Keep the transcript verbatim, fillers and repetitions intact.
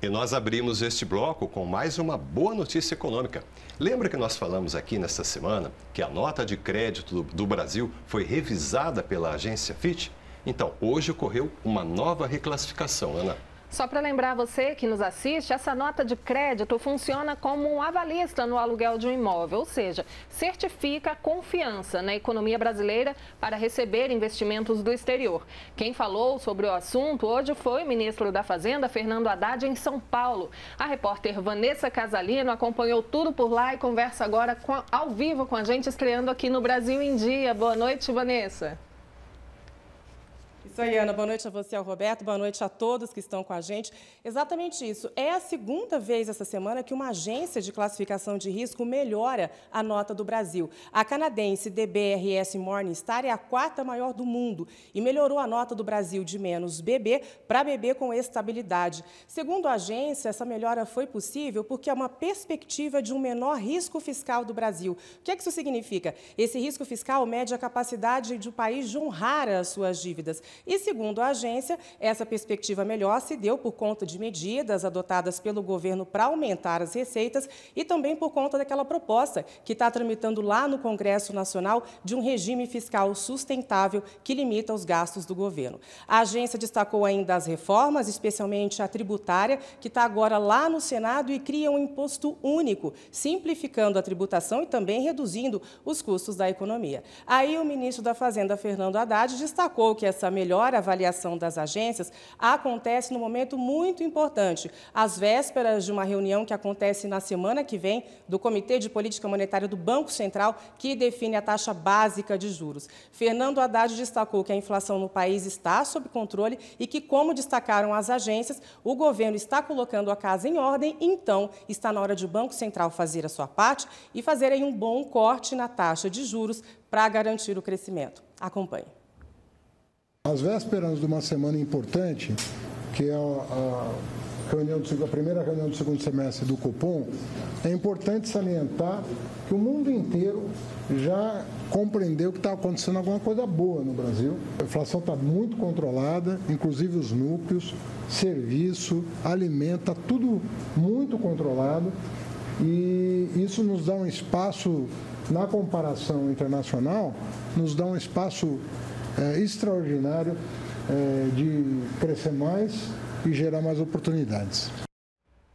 E nós abrimos este bloco com mais uma boa notícia econômica. Lembra que nós falamos aqui nesta semana que a nota de crédito do Brasil foi revisada pela agência Fitch? Então, hoje ocorreu uma nova reclassificação, Ana. Só para lembrar você que nos assiste, essa nota de crédito funciona como um avalista no aluguel de um imóvel, ou seja, certifica a confiança na economia brasileira para receber investimentos do exterior. Quem falou sobre o assunto hoje foi o ministro da Fazenda, Fernando Haddad, em São Paulo. A repórter Vanessa Casalino acompanhou tudo por lá e conversa agora com, ao vivo com a gente, estreando aqui no Brasil em Dia. Boa noite, Vanessa. Isso aí, Ana. Boa noite a você, ao Roberto. Boa noite a todos que estão com a gente. Exatamente isso. É a segunda vez essa semana que uma agência de classificação de risco melhora a nota do Brasil. A canadense D B R S Morningstar é a quarta maior do mundo e melhorou a nota do Brasil de menos B B para B B com estabilidade. Segundo a agência, essa melhora foi possível porque é uma perspectiva de um menor risco fiscal do Brasil. O que é que isso significa? Esse risco fiscal mede a capacidade do país de honrar as suas dívidas. E, segundo a agência, essa perspectiva melhor se deu por conta de medidas adotadas pelo governo para aumentar as receitas e também por conta daquela proposta que está tramitando lá no Congresso Nacional de um regime fiscal sustentável que limita os gastos do governo. A agência destacou ainda as reformas, especialmente a tributária, que está agora lá no Senado e cria um imposto único, simplificando a tributação e também reduzindo os custos da economia. Aí o ministro da Fazenda, Fernando Haddad, destacou que essa melhor A avaliação das agências acontece num momento muito importante, às vésperas de uma reunião que acontece na semana que vem do Comitê de Política Monetária do Banco Central, que define a taxa básica de juros. Fernando Haddad destacou que a inflação no país está sob controle e que, como destacaram as agências, o governo está colocando a casa em ordem, então está na hora de o Banco Central fazer a sua parte e fazer aí um bom corte na taxa de juros para garantir o crescimento. Acompanhe. Às vésperas de uma semana importante, que é a, a, reunião do, a primeira reunião do segundo semestre do Copom, é importante salientar que o mundo inteiro já compreendeu que está acontecendo alguma coisa boa no Brasil. A inflação está muito controlada, inclusive os núcleos, serviço, alimento, está tudo muito controlado e isso nos dá um espaço, na comparação internacional, nos dá um espaço É, extraordinário é, de crescer mais e gerar mais oportunidades.